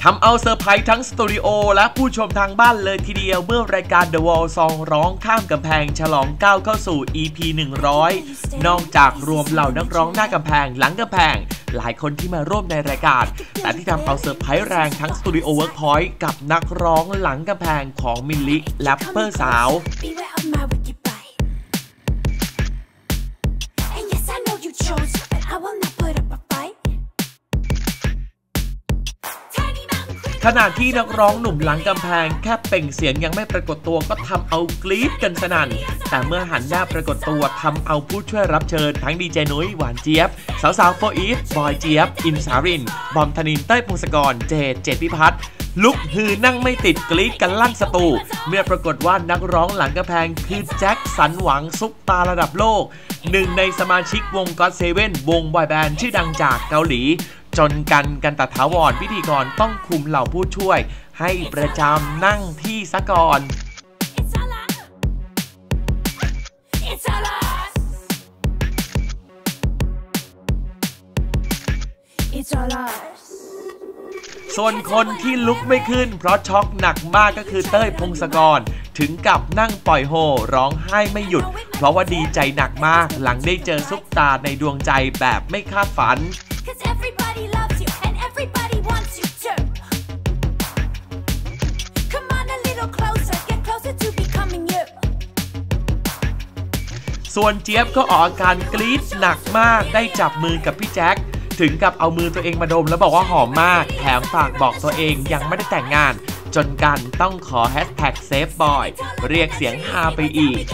ทำเอาเซอร์ไพรส์ทั้งสตูดิโอและผู้ชมทางบ้านเลยทีเดียวเมื่อรายการ The Wall Song ร้องข้ามกำแพงฉลองก้าวเข้าสู่ EP 100 นอกจากรวมเหล่านักร้องหน้ากำแพงหลังกำแพงหลายคนที่มาร่วมในรายการแต่ที่ทำเอาเซอร์ไพรส์แรงทั้งสตูดิโอเวิร์กพอยต์กับนักร้องหลังกำแพงของมิลลิแรปเปอร์สาวขณะที่นักร้องหนุ่มหลังกำแพงแค่เปล่งเสียงยังไม่ปรากฏตัวก็ทำเอากรี๊ดกันสนั่นแต่เมื่อหันหน้าปรากฏตัวทำเอาผู้ช่วยรับเชิญทั้งดีเจนุ้ยหวานเจี๊ยบสาวๆโฟอีฟบอยเจี๊ยบอินสารินบอมธนินเต้ยพงศกรเจดพิพัฒน์ลุกฮือนั่งไม่ติดกรี๊ดกันลั่นสตูเมื่อปรากฏว่านักร้องหลังกำแพงคือแจ็คสันหวังซุปตาระดับโลกหนึ่งในสมาชิกวงก็อตเซเว่นวงบอยแบนด์ชื่อดังจากเกาหลีจนกันตถาวรพิธีกรต้องคุมเหล่าผู้ช่วยให้ประจำนั่งที่ซะก่อนส่วนคนที่ลุกไม่ขึ้นเพราะช็อกหนักมากก็คือเต้ยพงศกรถึงกับนั่งปล่อยโฮร้องไห้ไม่หยุดเพราะว่าดีใจหนักมากหลังได้เจอซุปตาในดวงใจแบบไม่คาดฝันส่วนเจี๊ยบก็ออกอาการกรี๊ดหนักมากได้จับมือกับพี่แจ็คถึงกับเอามือตัวเองมาดมแล้วบอกว่าหอมมากแถมฝากบอกตัวเองยังไม่ได้แต่งงานจนกันต้องขอแฮชแท็กเซฟบอยเรียกเสียงฮาไปอีก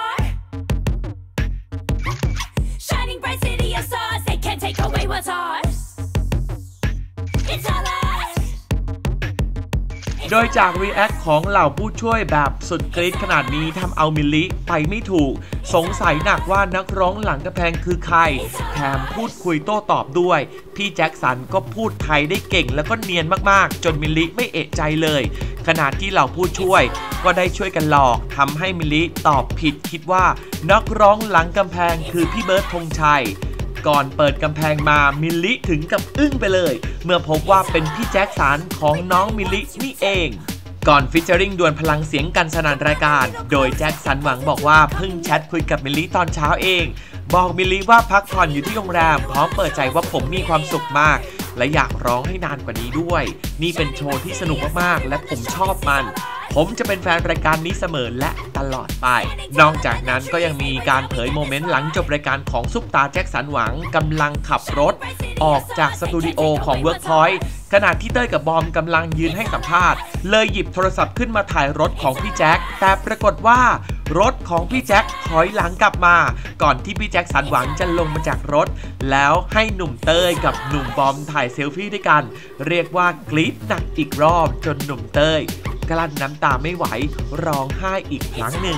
โดยจากรีแอคของเหล่าผู้ช่วยแบบสุดกรี๊ดขนาดนี้ทำเอามิลลิไปไม่ถูกสงสัยหนักว่านักร้องหลังกำแพงคือใครแถมพูดคุยโต้ตอบด้วยพี่แจ็คสันก็พูดไทยได้เก่งแล้วก็เนียนมากๆจนมิลลิไม่เอะใจเลยขณะที่เหล่าผู้ช่วยก็ได้ช่วยกันหลอกทำให้มิลลิตอบผิดคิดว่านักร้องหลังกำแพงคือพี่เบิร์ดธงชัยก่อนเปิดกำแพงมามิลลิถึงกับอึ้งไปเลยเมื่อพบว่าเป็นพี่แจ็คสันของน้องมิลลินี่เองก่อนฟิชเจอริงดวลพลังเสียงกันสนั่นรายการโดยแจ็คสันหวังบอกว่าเพิ่งแชทคุยกับมิลลิตอนเช้าเองบอกมิลลิว่าพักผ่อนอยู่ที่โรงแรมพร้อมเปิดใจว่าผมมีความสุขมากและอยากร้องให้นานกว่านี้ด้วยนี่เป็นโชว์ที่สนุกมากๆและผมชอบมันผมจะเป็นแฟนรายการนี้เสมอและตลอดไปนอกจากนั้นก็ยังมีการเผยโมเมนต์หลังจบรายการของซุปตาแจ็คสันหวังกำลังขับรถออกจากสตูดิโอของเวิร์กพอยต์ขณะที่เต้ยกับบอมกำลังยืนให้สัมภาษณ์เลยหยิบโทรศัพท์ขึ้นมาถ่ายรถของพี่แจ็คแต่ปรากฏว่ารถของพี่แจ็คถอยหลังกลับมาก่อนที่พี่แจ็คสันหวังจะลงมาจากรถแล้วให้หนุ่มเต้ยกับหนุ่มบอมถ่ายเซลฟี่ด้วยกันเรียกว่ากรี๊ดหนักอีกรอบจนหนุ่มเต้ยกลั้นน้ำตาไม่ไหวร้องไห้อีกครั้งหนึ่ง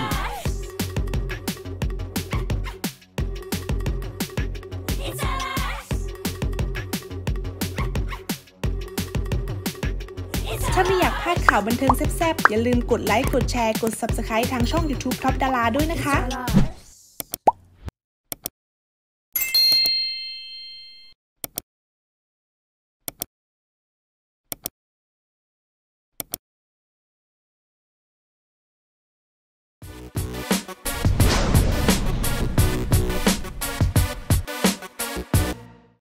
ถ้าไม่อยากพลาดข่าวบันเทิงแซ่บๆอย่าลืมกดไลค์กดแชร์กด Subscribe ทางช่อง YouTube Top Dara ด้วยนะคะ